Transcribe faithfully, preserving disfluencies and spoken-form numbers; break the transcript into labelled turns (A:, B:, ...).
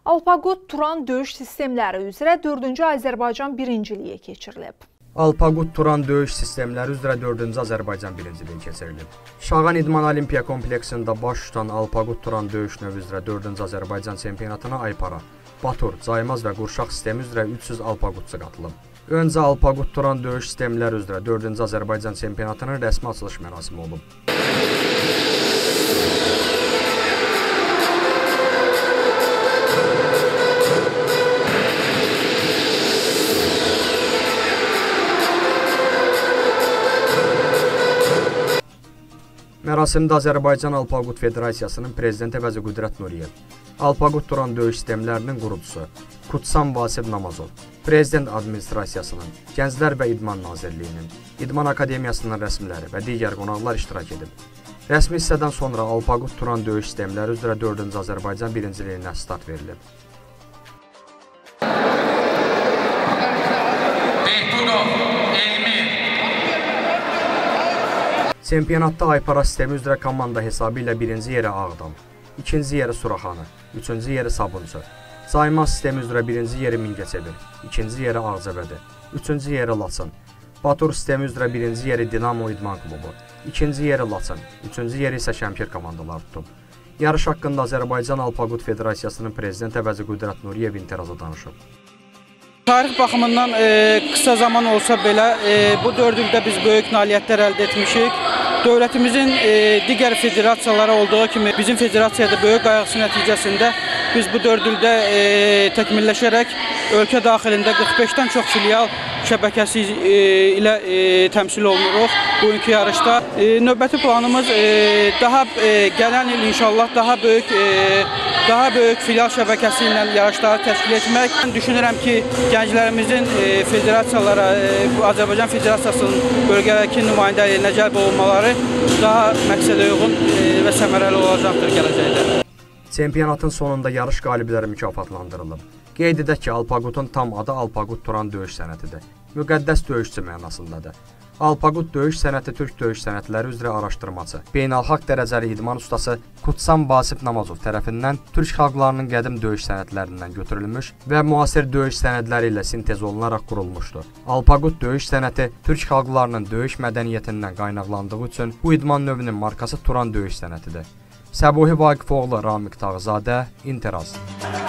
A: Alpaqut Turan döyüş sistemləri üzrə dördüncü Azərbaycan birinciliyi keçirilib.
B: Alpaqut Turan döyüş sistemləri üzrə dördüncü Azərbaycan birinciliyi keçirilib. Şağan İdman Olimpiya kompleksində baş tutan Alpaqut Turan döyüş növü üzrə dördüncü Azərbaycan çempionatına Aypara, Batur, Caymaz və Qurşaq sistemi üzrə üç yüz Alpaqutçu qatılıb. Öncə Alpaqut Turan döyüş sistemləri üzrə dördüncü Azərbaycan çempionatının rəsmi açılış mərasimi olub. Mərasimdə Azərbaycan Alpaqut Federasiyasının prezidenti Əvəzi Qüdrət Nuriyev, Alpaqut Turan döyüş sistemlərinin qurucusu Kutsam Vasif Namazov, Prezident Administrasiyasının, Gənclər və İdman Nazirliyinin, İdman Akademiyasının rəsmiləri və digər qonaqlar iştirak edib. Rəsmi hissədən sonra Alpaqut Turan döyüş sistemləri üzrə dördüncü Azərbaycan birinciliyinə start verilib. Çempionatda Aypara sistemi üzrə komanda hesabı ilə birinci yeri Ağdam, ikinci yeri Suraxanı, üçüncü yeri Sabunçu, Caymaz sistemi üzrə birinci yeri Mingəçevir, ikinci yeri Ağcabədi, üçüncü yeri Laçın, Batur sistemi üzrə birinci yeri Dinamo İdman Klubu, ikinci yeri Laçın, üçüncü yeri isə Şəmkir komandaları tutub. Yarış haqqında Azərbaycan Alpaqut Federasiyasının prezidenti Əvəzi Qüdrət Nuriyev intiraza danışıb.
C: Tarix baxımından e, qısa zaman olsa belə e, bu dörd ildə biz böyük nailiyyətlər əldə etmişik. Dövlətimizin e, digər federasiyalara olduğu kimi bizim federasiyada böyük qayğısı nəticəsində biz bu dörd ildə e, təkmilləşərək ölkə daxilində qırx beşdən çox filial şəbəkəsi e, ilə e, təmsil olunuruq bugünkü yarışda. E, növbəti planımız e, daha e, gələn il inşallah daha böyük e, daha böyük filial şəbəkəsi ilə yarışları təşkil etmək. Mən düşünürəm ki, gənclərimizin e, federasiyalara, e, Azərbaycan Federasiyasının bölgədəki nümayəndəliyinə cəlb olunmaları daha məqsədə uyğun e, və səmərəli olacaqdır gələcəkdə.
B: Çempionatın sonunda yarış qalibləri mükafatlandırılıb. Qeyd edək ki, Alpaqutun tam adı Alpaqut Turan döyüş sənətidir. Müqəddəs döyüşçü mənasındadır. Alpaqut döyüş sənəti Türk döyüş sənətləri üzrə araşdırmacı, beynəlxalq dərəcəli idman ustası Kutsam Vasif Namazov tərəfindən Türk xalqlarının qədim döyüş sənətlərindən götürülmüş və müasir döyüş sənədləri ilə sintez olunaraq qurulmuşdur. Alpaqut döyüş sənəti Türk xalqlarının döyüş mədəniyyətindən qaynaqlandığı üçün bu idman növünün markası Turan döyüş sənətidir. Səbuhi Vaqifoğlu, Ramiq Tağzadə, İntiraz.